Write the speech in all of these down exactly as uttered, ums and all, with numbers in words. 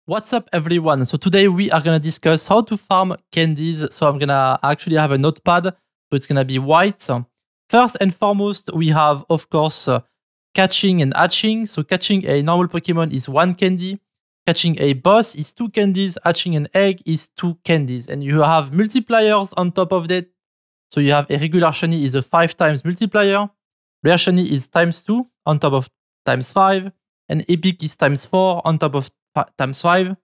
What's up, everyone? So today we are gonna discuss how to farm candies. So I'm gonna actually have a notepad, so it's gonna be white. First and foremost, we have, of course, uh, catching and hatching. So catching a normal Pokemon is one candy. Catching a boss is two candies. Hatching an egg is two candies. And you have multipliers on top of that. So you have a regular shiny is a five times multiplier. Rare shiny is times two on top of times five. And epic is times four on top of times five.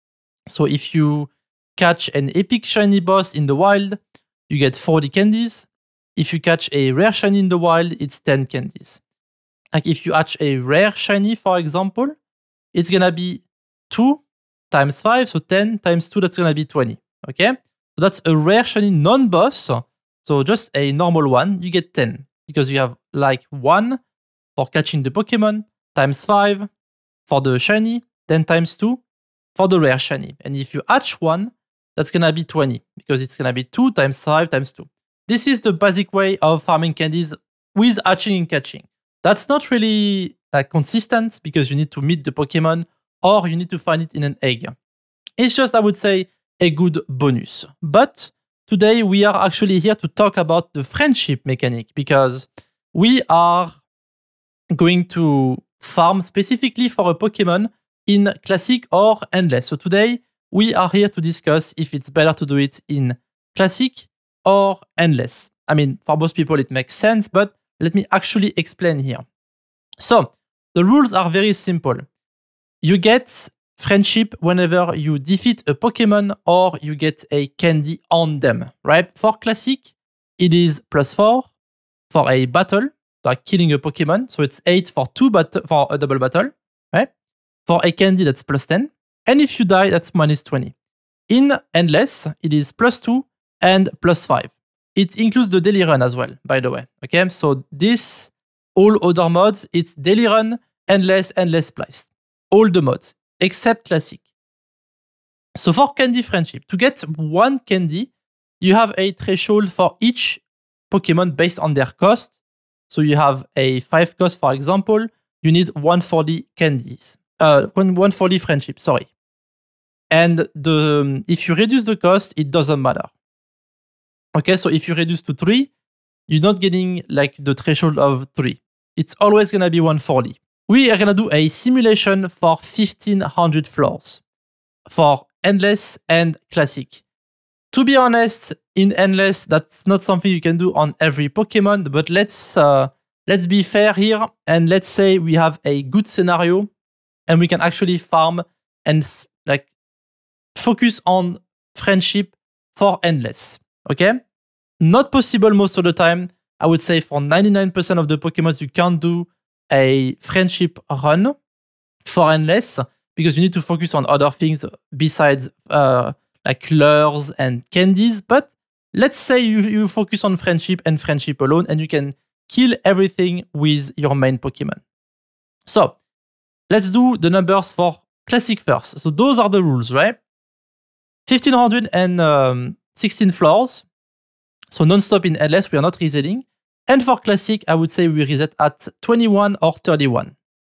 So if you catch an epic shiny boss in the wild, you get forty candies. If you catch a rare shiny in the wild, it's ten candies. Like if you catch a rare shiny, for example, it's gonna be two times five, so ten times two, that's gonna be twenty. Okay? So that's a rare shiny non-boss. So just a normal one, you get ten. Because you have like one for catching the Pokemon, times five for the shiny, then times two for the rare shiny. And if you hatch one, that's gonna be twenty, because it's gonna be two times five times two. This is the basic way of farming candies with hatching and catching. That's not really like consistent, because you need to meet the Pokemon or you need to find it in an egg. It's just, I would say, a good bonus. But today we are actually here to talk about the friendship mechanic, because we are going to farm specifically for a Pokemon in Classic or Endless. So today we are here to discuss if it's better to do it in Classic or Endless. I mean, for most people it makes sense, but let me actually explain here. So the rules are very simple. You get friendship whenever you defeat a Pokemon or you get a candy on them, right? For Classic, it is plus four for a battle, like killing a Pokemon. So it's eight for two bat for a double battle, right? For a candy, that's plus ten. And if you die, that's minus twenty. In Endless, it is plus two and plus five. It includes the daily run as well, by the way. Okay, so this, all other mods, it's daily run, Endless, Endless Spliced. All the mods, except Classic. So for candy friendship, to get one candy, you have a threshold for each Pokemon based on their cost. So you have a five cost, for example, you need one hundred forty candies. Uh, one hundred forty friendship, sorry. And the um, if you reduce the cost, it doesn't matter. Okay, so if you reduce to three, you're not getting like the threshold of three. It's always gonna be one hundred forty. We are gonna do a simulation for fifteen hundred floors for Endless and Classic. To be honest, in Endless, that's not something you can do on every Pokemon, but let's uh, let's be fair here, and let's say we have a good scenario and we can actually farm and like focus on friendship for Endless. Okay? Not possible most of the time. I would say for ninety-nine percent of the Pokemon, you can't do a friendship run for Endless, because you need to focus on other things besides uh, like lures and candies. But let's say you, you focus on friendship and friendship alone, and you can kill everything with your main Pokemon. So let's do the numbers for Classic first. So those are the rules, right? fifteen hundred sixteen floors. So non-stop in Endless, we are not resetting. And for Classic, I would say we reset at twenty-one or thirty-one.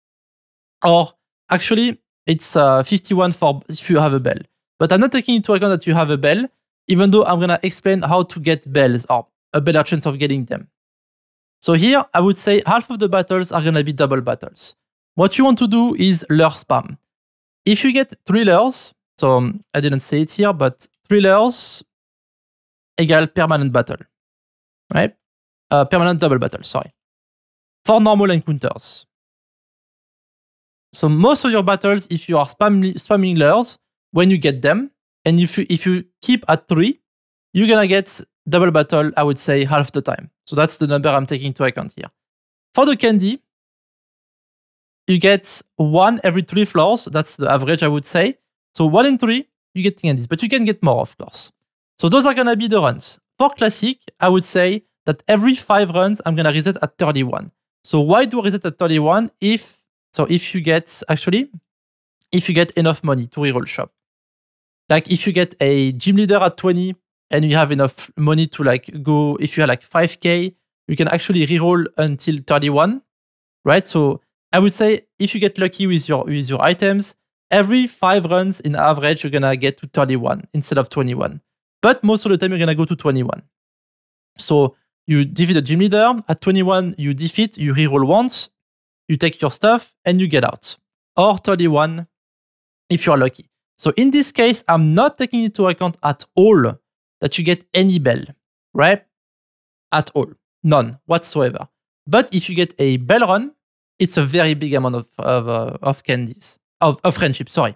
Or actually, it's uh, fifty-one for if you have a bell. But I'm not taking into account that you have a bell, even though I'm going to explain how to get bells or a better chance of getting them. So here, I would say half of the battles are going to be double battles. What you want to do is lure spam. If you get three lures, so um, I didn't say it here, but three lures equal permanent battle, right? Uh, permanent double battle, sorry. For normal encounters. So most of your battles, if you are spam spamming lures, when you get them, and if you, if you keep at three, you're gonna get double battle, I would say, half the time. So that's the number I'm taking into account here. For the candy, you get one every three floors. That's the average, I would say. So one in three, you get candies, but you can get more, of course. So those are gonna be the runs. For Classic, I would say that every five runs, I'm gonna reset at thirty-one. So why do I reset at thirty-one? If so, if you get actually, if you get enough money to reroll shop, like if you get a gym leader at twenty and you have enough money to like go, if you have like five K, you can actually reroll until thirty-one, right? So I would say if you get lucky with your with your items, every five runs in average, you're gonna get to thirty-one instead of twenty-one. But most of the time, you're gonna go to twenty-one. So you defeat the gym leader. At twenty-one, you defeat, you reroll once, you take your stuff, and you get out. Or thirty-one if you're lucky. So in this case, I'm not taking into account at all that you get any bell, right? At all. None whatsoever. But if you get a bell run, it's a very big amount of, of, uh, of candies, of, of friendship, sorry.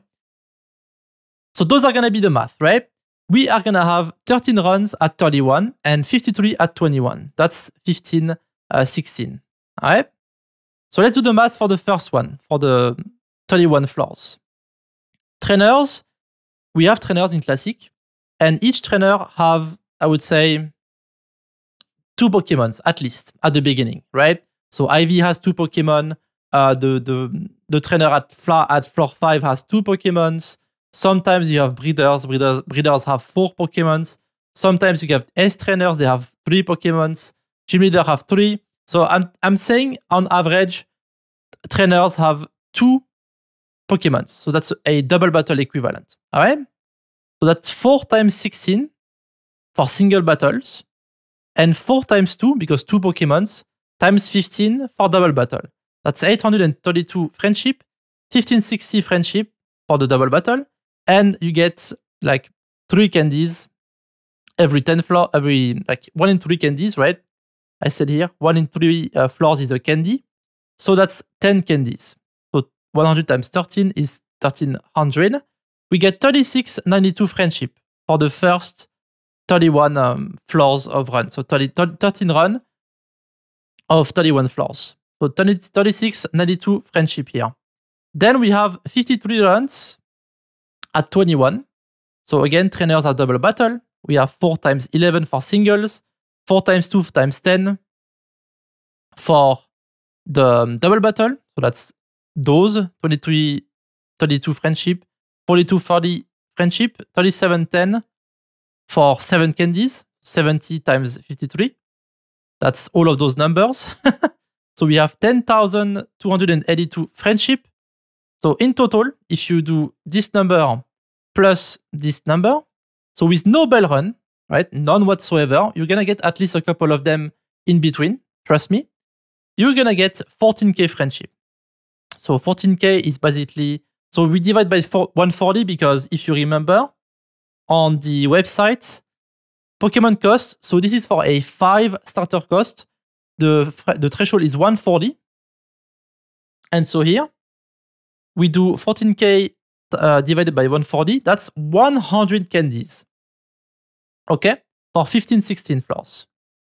So those are going to be the math, right? We are going to have thirteen runs at thirty-one and fifty-three at twenty-one. That's fifteen, uh, sixteen. All right? So let's do the math for the first one, for the thirty-one floors. Trainers, we have trainers in Classic, and each trainer have, I would say, two Pokemons at least at the beginning, right? So Ivy has two Pokemon. Uh, the the the trainer at floor at floor five has two Pokemons. Sometimes you have breeders. Breeders breeders have four Pokemons. Sometimes you have S trainers. They have three Pokemons. Gym leader have three. So I'm I'm saying on average, trainers have two Pokemons. So that's a double battle equivalent. All right. So that's four times sixteen for single battles, and four times two because two Pokemons times fifteen for double battle. That's eight hundred thirty-two friendship, fifteen sixty friendship for the double battle, and you get like three candies every ten floor, every like one in three candies, right? I said here one in three uh, floors is a candy, so that's ten candies. So one hundred times thirteen is thirteen hundred. We get thirty-six ninety-two friendship for the first thirty-one um, floors of run. So thirty, thirteen run of thirty-one floors. So thirty-six ninety-two friendship here. Then we have fifty-three runs at twenty-one. So again, trainers are double battle. We have four times eleven for singles, four times two times ten for the um, double battle. So that's those twenty-three thirty-two friendship, forty-two forty friendship, thirty-seven ten for seven candies, seventy times fifty-three. That's all of those numbers. So we have ten thousand two hundred eighty-two friendship. So in total, if you do this number plus this number, so with no bell run, right, none whatsoever, you're going to get at least a couple of them in between, trust me. You're going to get fourteen K friendship. So fourteen K is basically, so we divide by one hundred forty because if you remember, on the website, Pokemon cost, so this is for a five starter cost, the, the threshold is one hundred forty. And so here, we do fourteen K uh, divided by one hundred forty, that's one hundred candies. Okay, for fifteen sixteen floors.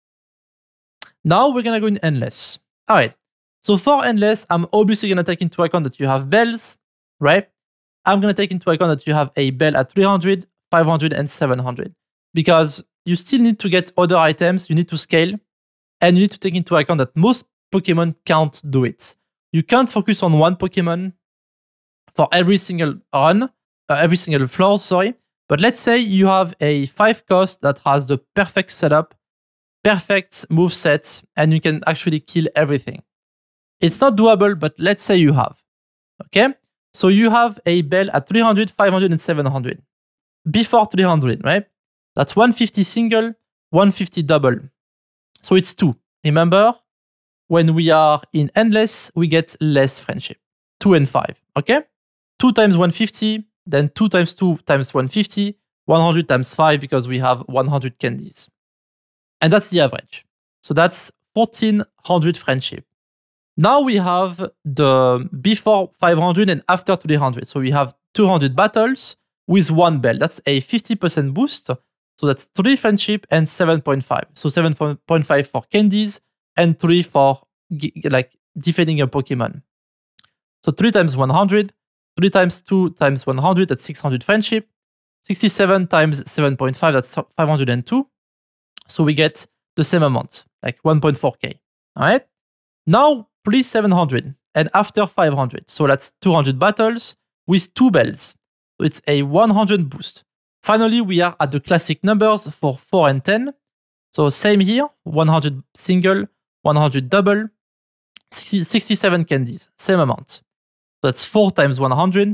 Now we're going to go in Endless. All right, so for Endless, I'm obviously going to take into account that you have bells, right? I'm going to take into account that you have a bell at three hundred, five hundred, and seven hundred. Because you still need to get other items, you need to scale, and you need to take into account that most Pokemon can't do it. You can't focus on one Pokemon for every single run, uh, every single floor, sorry. But let's say you have a five cost that has the perfect setup, perfect move set, and you can actually kill everything. It's not doable, but let's say you have. Okay? So you have a bell at three hundred, five hundred, and seven hundred. Before three hundred, right? That's one hundred fifty single, one hundred fifty double. So it's two. Remember, when we are in Endless, we get less friendship. two and five, okay? two times one hundred fifty, then two times two times one hundred fifty, one hundred times five because we have one hundred candies. And that's the average. So that's fourteen hundred friendship. Now we have the before five hundred and after three hundred. So we have two hundred battles with one bell. That's a fifty percent boost. So that's three friendship and seven point five. So seven point five for candies and three for like defending a Pokemon. So three times one hundred, three times two times one hundred, that's six hundred friendship. sixty-seven times seven point five, that's five hundred two. So we get the same amount, like one point four K. All right. Now, please seven hundred and after five hundred. So that's two hundred battles with two bells. So it's a one hundred boost. Finally, we are at the classic numbers for four and ten. So same here, one hundred single, one hundred double, sixty, sixty-seven candies, same amount. So that's four times one hundred,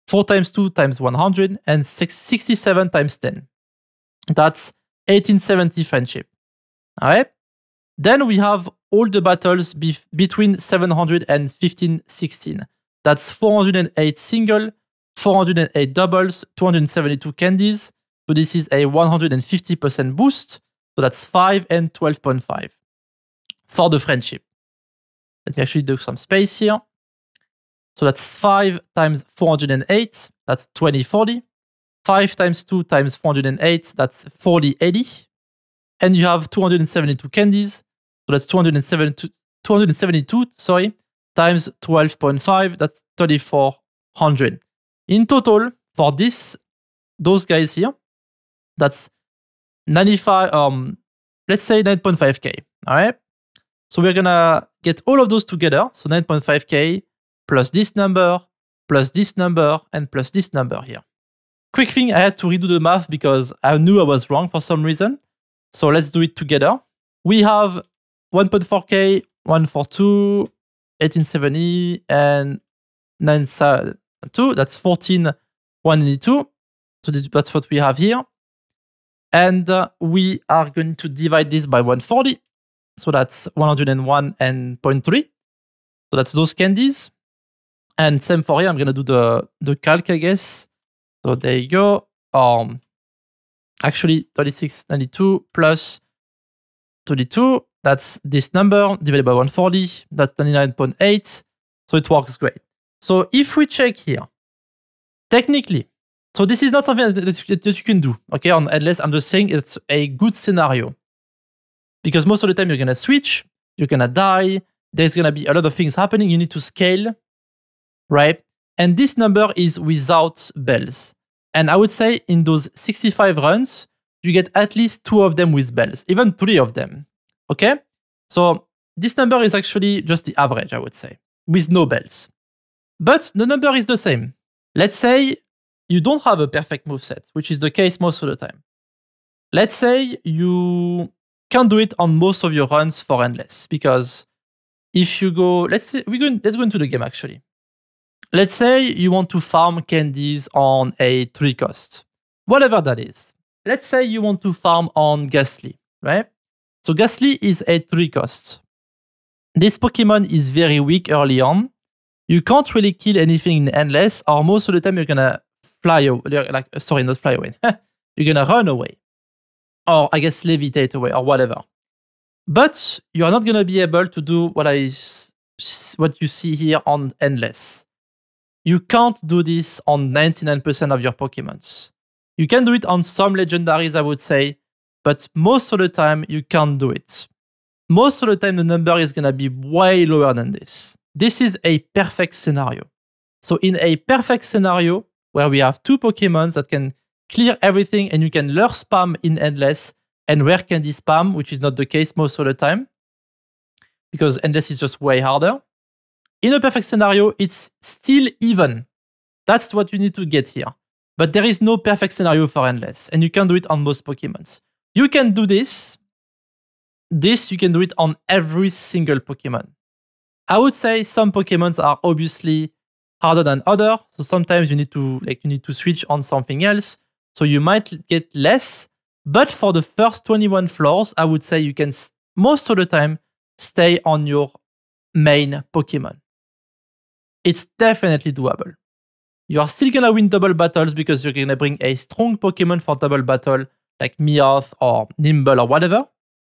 four times two times one hundred, and sixty-seven times ten. That's eighteen seventy friendship. All right. Then we have all the battles be between seven hundred and fifteen sixteen. That's four hundred eight single, four hundred eight doubles, two hundred seventy-two candies. So this is a one hundred fifty percent boost. So that's five and twelve point five for the friendship. Let me actually do some space here. So that's five times four hundred eight. That's twenty forty. five times two times four hundred eight. That's forty eighty. And you have two hundred seventy-two candies. So that's two hundred seventy-two, two hundred seventy-two sorry, times twelve point five. That's thirty-four hundred. In total, for this, those guys here, that's ninety-five, um, let's say nine point five K. All right. So we're going to get all of those together. So nine point five K plus this number, plus this number, and plus this number here. Quick thing, I had to redo the math because I knew I was wrong for some reason. So let's do it together. We have one point four K, one forty-two, eighteen seventy, and nine seventy-two. That's fourteen one eighty-two. So that's what we have here. And uh, we are going to divide this by one forty. So that's one hundred one and zero point three. So that's those candies. And same for here. I'm going to do the, the calc, I guess. So there you go. Um, actually, thirty-six ninety-two plus thirty-two. That's this number divided by one forty. That's ninety-nine point eight. So it works great. So if we check here, technically, so this is not something that, that, that you can do, okay, on Endless. I'm just saying it's a good scenario. Because most of the time you're going to switch, you're going to die, there's going to be a lot of things happening, you need to scale, right? And this number is without bells. And I would say in those sixty-five runs, you get at least two of them with bells, even three of them, okay? So this number is actually just the average, I would say, with no bells. But the number is the same. Let's say you don't have a perfect moveset, which is the case most of the time. Let's say you can't do it on most of your runs for Endless, because if you go, let's say, we go, let's go into the game actually. Let's say you want to farm candies on a three cost, whatever that is. Let's say you want to farm on Ghastly, right? So Ghastly is a three cost. This Pokemon is very weak early on. You can't really kill anything in Endless, or most of the time you're gonna fly away, like, sorry, not fly away. You're gonna run away. Or I guess levitate away, or whatever. But you are not gonna be able to do what I, what you see here on Endless. You can't do this on ninety-nine percent of your Pokemons. You can do it on some legendaries, I would say, but most of the time you can't do it. Most of the time the number is gonna be way lower than this. This is a perfect scenario. So in a perfect scenario where we have two Pokemons that can clear everything and you can lure spam in Endless and rare candy spam, which is not the case most of the time, because Endless is just way harder. In a perfect scenario, it's still even. That's what you need to get here. But there is no perfect scenario for Endless, and you can do it on most Pokemons. You can do this. This, you can do it on every single Pokemon. I would say some Pokemons are obviously harder than others, so sometimes you need to like you need to switch on something else. So you might get less, but for the first twenty-one floors, I would say you can most of the time stay on your main Pokemon. It's definitely doable. You are still gonna win double battles because you're gonna bring a strong Pokemon for double battle, like Meowth or Nimble or whatever.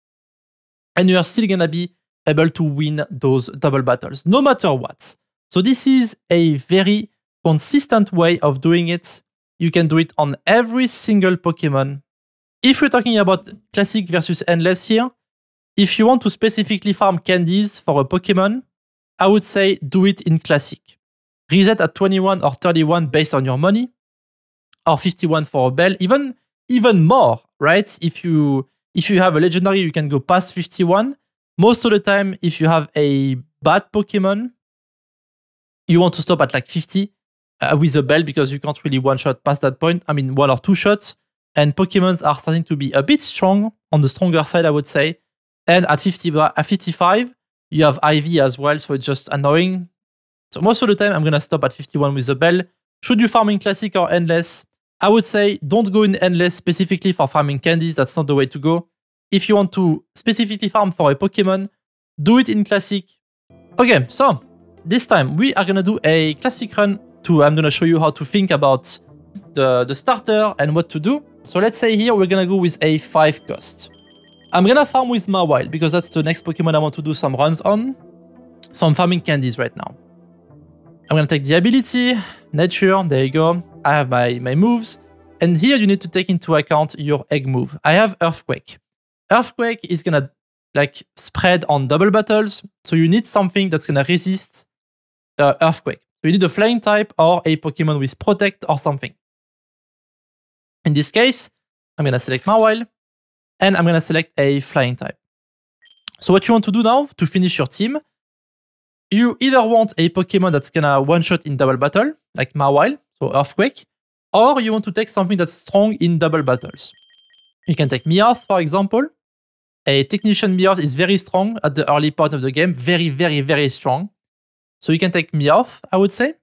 And you are still gonna be able to win those double battles, no matter what. So this is a very consistent way of doing it. You can do it on every single Pokemon. If we're talking about Classic versus Endless here, if you want to specifically farm candies for a Pokemon, I would say do it in Classic. Reset at twenty-one or thirty-one based on your money, or fifty-one for a bell, even, even more, right? If you, if you have a legendary, you can go past fifty-one. Most of the time, if you have a bad Pokemon, you want to stop at like fifty uh, with a bell because you can't really one-shot past that point. I mean, one or two shots. And Pokemons are starting to be a bit strong, on the stronger side, I would say. And at, fifty, at fifty-five, you have Ivy as well, so it's just annoying. So most of the time, I'm going to stop at fifty-one with a bell. Should you farm in classic or endless? I would say don't go in endless specifically for farming candies. That's not the way to go. If you want to specifically farm for a Pokemon, do it in classic. Okay, so this time we are gonna do a classic run. To I'm gonna show you how to think about the, the starter and what to do. So let's say here we're gonna go with a five cost. I'm gonna farm with Mawile because that's the next Pokemon I want to do some runs on. So I'm farming candies right now. I'm gonna take the ability, nature, there you go. I have my, my moves. And here you need to take into account your egg move. I have Earthquake. Earthquake is gonna like spread on double battles. So you need something that's gonna resist uh, Earthquake. So you need a flying type or a Pokemon with protect or something. In this case, I'm gonna select Mawile and I'm gonna select a flying type. So what you want to do now to finish your team, you either want a Pokemon that's gonna one-shot in double battle, like Mawile, so Earthquake, or you want to take something that's strong in double battles. You can take Meowth, for example. A Technician Meowth is very strong at the early part of the game, very, very, very strong. So you can take Meowth, I would say.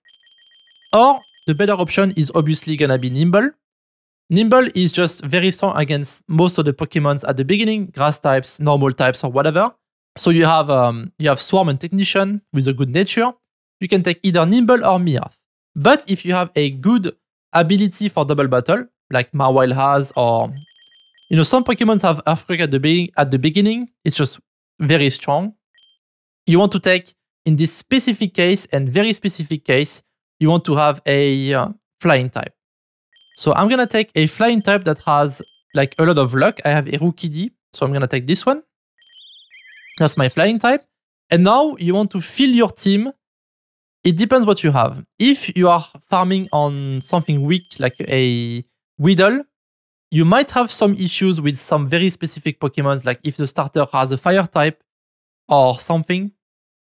Or the better option is obviously gonna be Nimble. Nimble is just very strong against most of the Pokemons at the beginning, grass types, normal types, or whatever. So you have um, you have Swarm and Technician with a good nature. You can take either Nimble or Meowth. But if you have a good ability for double battle, like Mawile has, or you know, some Pokemons have Earthquake at the beginning. At the beginning, it's just very strong. You want to take, in this specific case and very specific case, you want to have a uh, flying type. So I'm gonna take a flying type that has like a lot of luck. I have a Rookidee, so I'm gonna take this one. That's my flying type. And now you want to fill your team. It depends what you have. If you are farming on something weak like a Weedle, you might have some issues with some very specific Pokemons, like if the starter has a fire type or something,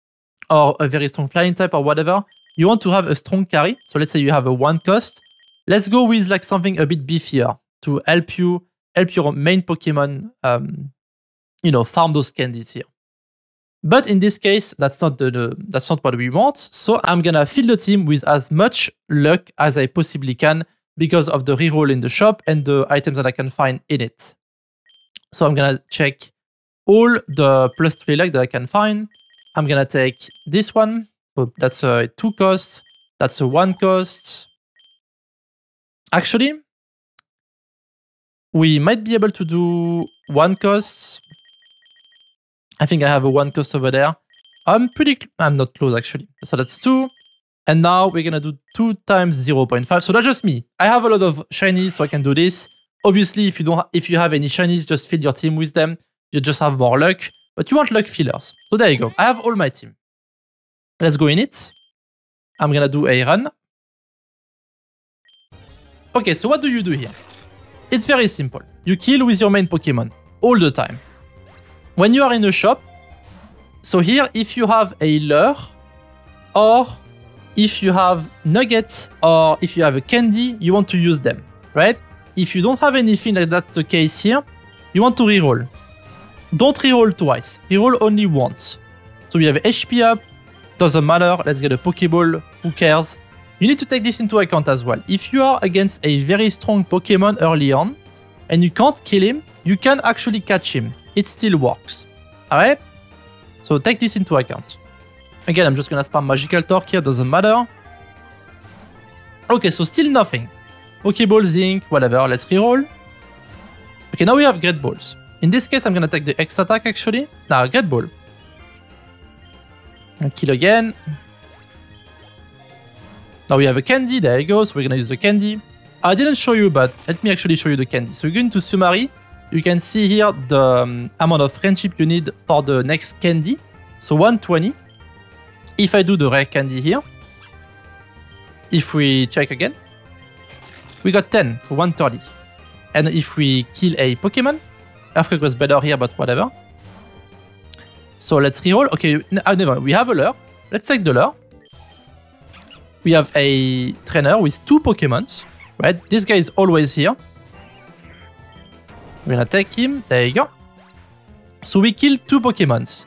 or a very strong flying type or whatever. You want to have a strong carry. So let's say you have a one cost. Let's go with like something a bit beefier to help you help your main Pokemon, um, you know, farm those candies here. But in this case, that's not the, the that's not what we want. So I'm gonna fill the team with as much luck as I possibly can because of the reroll in the shop and the items that I can find in it. So I'm gonna check all the plus three luck that I can find. I'm gonna take this one. So that's a two cost. That's a one cost. Actually, we might be able to do one cost. I think I have a one cost over there. I'm pretty, I'm not close actually. So that's two. And now we're gonna do two times zero point five. So that's just me. I have a lot of shinies, so I can do this. Obviously, if you don't, if you have any shinies, just fill your team with them. You just have more luck. But you want luck fillers. So there you go. I have all my team. Let's go in it. I'm gonna do a run. Okay, so what do you do here? It's very simple. You kill with your main Pokemon all the time. When you are in a shop, so here, if you have a lure, or if you have nuggets, or if you have a candy, you want to use them, right? If you don't have anything like that's the case here, you want to reroll. Don't reroll twice, reroll only once. So we have H P up, doesn't matter, let's get a Pokeball, who cares? You need to take this into account as well. If you are against a very strong Pokemon early on, and you can't kill him, you can actually catch him. It still works, alright? So take this into account. Again, I'm just gonna spam Magical Torque here, doesn't matter. Okay, so still nothing. Pokeball, Zinc, whatever, let's reroll. Okay, now we have Great Balls. In this case, I'm gonna take the X attack actually. Now, Great Ball. And kill again. Now we have a candy, there you go, so we're gonna use the candy. I didn't show you, but let me actually show you the candy. So we're going to Summary. You can see here the um, amount of friendship you need for the next candy. So one hundred twenty. If I do the rare candy here, if we check again, we got ten, so one hundred thirty. And if we kill a Pokemon, Earthquake was better here, but whatever. So let's reroll. Okay, uh, never. We have a lure. Let's take the lure. We have a trainer with two Pokemons, right? This guy is always here. We're gonna take him. There you go. So we killed two Pokemons.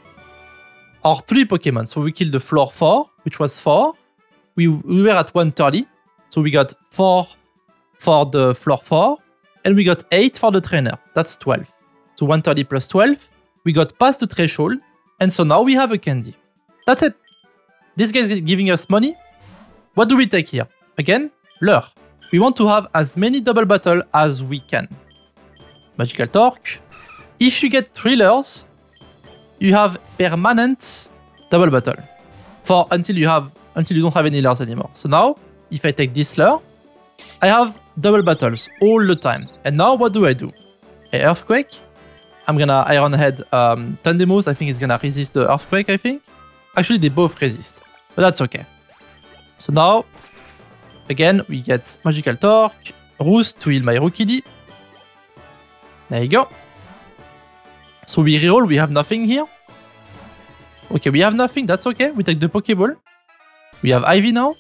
Or three Pokemon. So we killed the floor four, which was four. We, we were at one hundred thirty. So we got four for the floor four, and we got eight for the trainer. That's twelve. So one thirty plus twelve. We got past the threshold, and so now we have a candy. That's it. This guy is giving us money. What do we take here? Again, lure. We want to have as many double battle as we can. Magical Torque. If you get three lures, you have permanent double battle for until you have until you don't have any lures anymore. So now, if I take this lure, I have double battles all the time. And now what do I do? A Earthquake. I'm gonna Iron Head um, Thundermoose. I think it's gonna resist the Earthquake, I think. Actually, they both resist, but that's okay. So now, again, we get Magical Torque, Roost to heal my Rookidee. There you go. So we reroll, we have nothing here. Okay, we have nothing, that's okay. We take the Pokeball. We have Ivy now.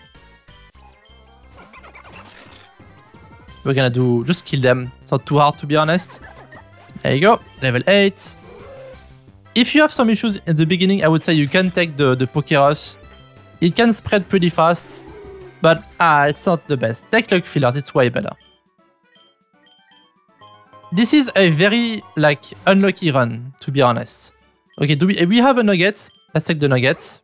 We're gonna do, just kill them. It's not too hard, to be honest. There you go, level eight. If you have some issues in the beginning, I would say you can take the, the Pokerus. It can spread pretty fast, but ah, it's not the best. Take Luck Fillers, it's way better. This is a very, like, unlucky run, to be honest. Okay, do we, we have a Nuggets. Let's take the Nuggets.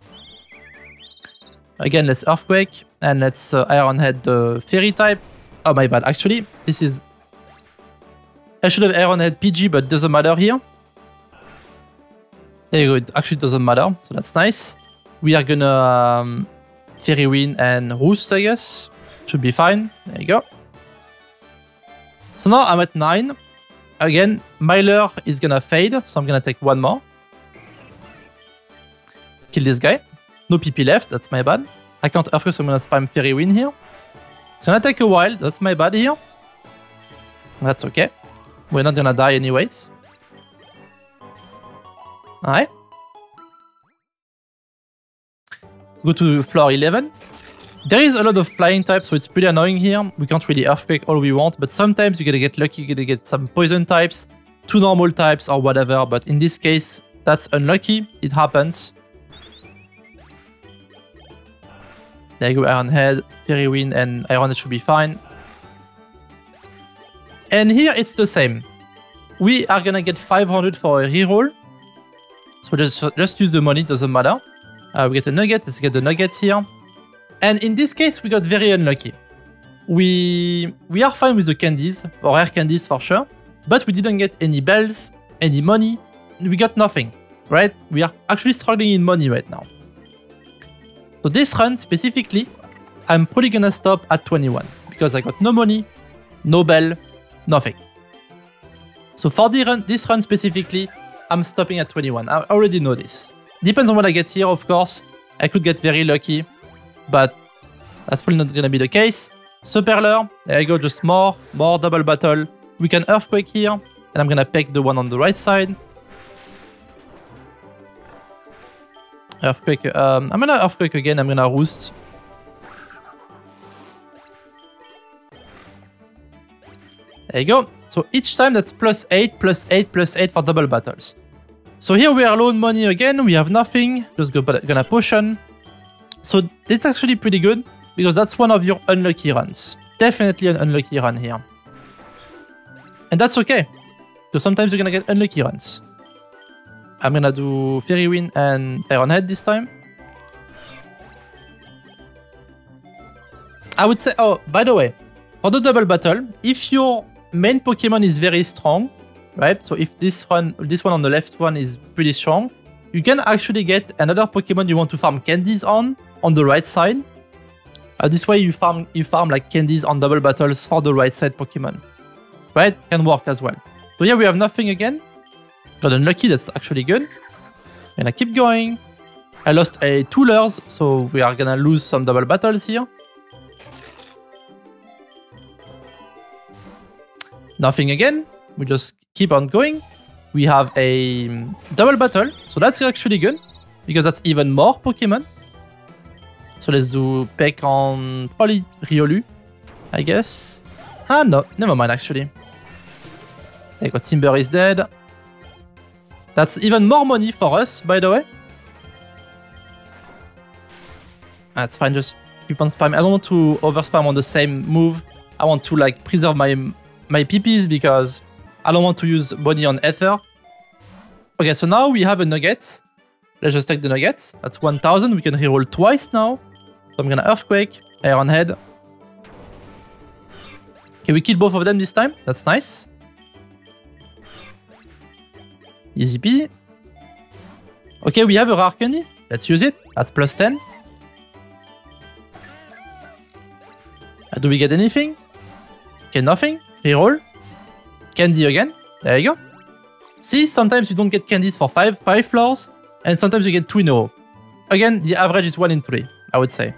Again, let's Earthquake, and let's uh, Iron Head the Fairy type. Oh, my bad. Actually, this is... I should have Iron Head P G, but doesn't matter here. There you go, it actually doesn't matter, so that's nice. We are gonna um, Fairy Wind and Roost, I guess. Should be fine. There you go. So now I'm at nine. Again, my lure is gonna fade, so I'm gonna take one more. Kill this guy. No P P left, that's my bad. I can't Earthquake, so I'm gonna spam Fairy Wind here. It's gonna take a while, that's my bad here. That's okay. We're not gonna die anyways. Alright. Go to floor eleven. There is a lot of flying types, so it's pretty annoying here. We can't really Earthquake all we want, but sometimes you're gonna get lucky, you're gonna get some poison types, two normal types or whatever, but in this case, that's unlucky. It happens. There you go, Iron Head, Fairy Wind, and Iron Head should be fine. And here it's the same. We are gonna get five hundred for a reroll. So just, just use the money, doesn't matter. Uh, we get a nugget, let's get the nuggets here. And in this case, we got very unlucky. We we are fine with the candies, or rare candies for sure, but we didn't get any bells, any money. We got nothing, right? We are actually struggling in money right now. So this run specifically, I'm probably gonna stop at twenty-one because I got no money, no bell, nothing. So for the run, this run specifically, I'm stopping at twenty-one. I already know this. Depends on what I get here, of course. I could get very lucky, but that's probably not gonna be the case. Super Lure, there you go, just more, more double battle. We can Earthquake here, and I'm gonna pick the one on the right side. Earthquake, um, I'm gonna Earthquake again, I'm gonna Roost. There you go. So each time that's plus eight, plus eight, plus eight for double battles. So here we are low on money again, we have nothing, just go, gonna potion. So that's actually pretty good, because that's one of your unlucky runs. Definitely an unlucky run here. And that's okay, because sometimes you're gonna get unlucky runs. I'm gonna do Fairy Wind and Iron Head this time. I would say, oh, by the way, for the double battle, if your main Pokemon is very strong, right? So if this one, this one on the left one is pretty strong, you can actually get another Pokemon you want to farm candies on, on the right side. Uh, this way you farm, you farm like candies on double battles for the right side Pokemon. Right? Can work as well. So yeah, we have nothing again. Got unlucky, that's actually good. And I keep going. I lost a two lures, so we are gonna lose some double battles here. Nothing again. We just keep on going. We have a double battle, so that's actually good, because that's even more Pokemon. So let's do Peck on probably Riolu, I guess. Ah no, never mind actually. There you go, Timber is dead. That's even more money for us, by the way. That's fine, just keep on spamming. I don't want to over spam on the same move. I want to like preserve my my P Ps because I don't want to use Bonnie on Ether. Okay, so now we have a nugget. Let's just take the nuggets. That's one thousand. We can reroll twice now. So I'm gonna Earthquake, Iron Head. Okay, we kill both of them this time. That's nice. Easy peasy. Okay, we have a rare candy. Let's use it. That's plus ten. Uh, do we get anything? Okay, nothing. Reroll. Candy again. There you go. See, sometimes you don't get candies for five, five floors, and sometimes you get two in a row. Again, the average is one in three, I would say.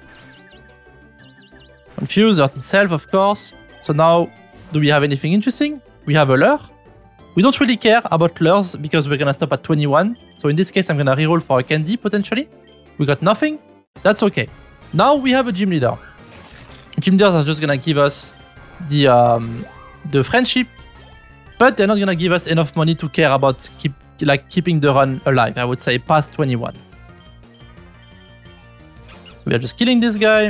Confuse, hurt itself, of course. So now, do we have anything interesting? We have a lure. We don't really care about lures because we're gonna stop at twenty-one. So in this case, I'm gonna reroll for a candy, potentially. We got nothing. That's okay. Now we have a gym leader. Gym leaders are just gonna give us the, um, the friendship, but they're not gonna give us enough money to care about keep like keeping the run alive, I would say, past twenty-one. So we are just killing this guy.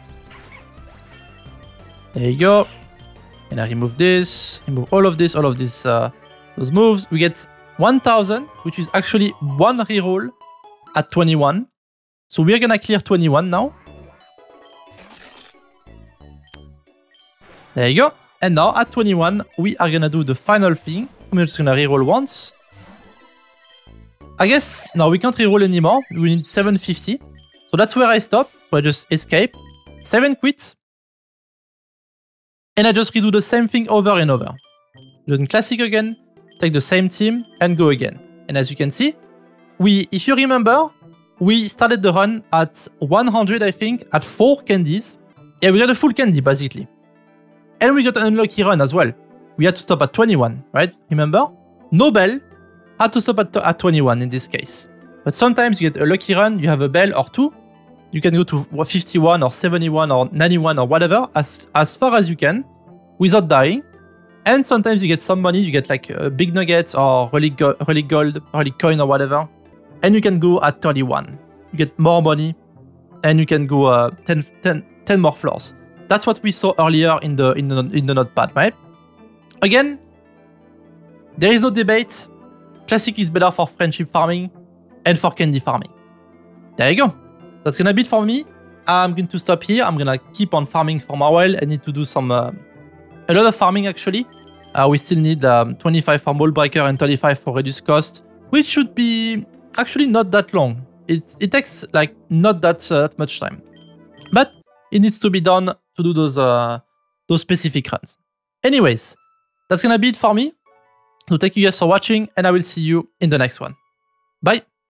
There you go. And I remove this, remove all of this, all of these uh, those moves. We get one thousand, which is actually one reroll at twenty-one. So we're gonna clear twenty-one now. There you go. And now at twenty-one, we are gonna do the final thing. We're just gonna reroll once. I guess, no, we can't reroll anymore. We need seven fifty. So that's where I stop. So I just escape. seven quit. And I just redo the same thing over and over. Just classic again, take the same team and go again. And as you can see, we, if you remember, we started the run at one hundred, I think, at four candies. Yeah, we got a full candy, basically. And we got an unlucky run as well. We had to stop at twenty-one, right? Remember? No bell, had to stop at, at twenty-one in this case. But sometimes you get a lucky run, you have a bell or two. You can go to fifty-one or seventy-one or ninety-one or whatever, as, as far as you can, without dying. And sometimes you get some money, you get like uh, big nuggets or relic, go relic gold, relic coin or whatever. And you can go at thirty-one. You get more money and you can go uh, ten, ten, ten more floors. That's what we saw earlier in the, in the, in the notepad, right? Again, there is no debate. Classic is better for friendship farming and for candy farming. There you go. That's gonna be it for me. I'm going to stop here. I'm gonna keep on farming for a while. I need to do some, uh, a lot of farming actually. Uh, we still need um, twenty-five for Mold Breaker and thirty-five for Reduced Cost, which should be actually not that long. It, it takes like not that, uh, that much time. But it needs to be done to do those, uh, those specific runs. Anyways, that's gonna be it for me. So thank you guys for watching and I will see you in the next one. Bye!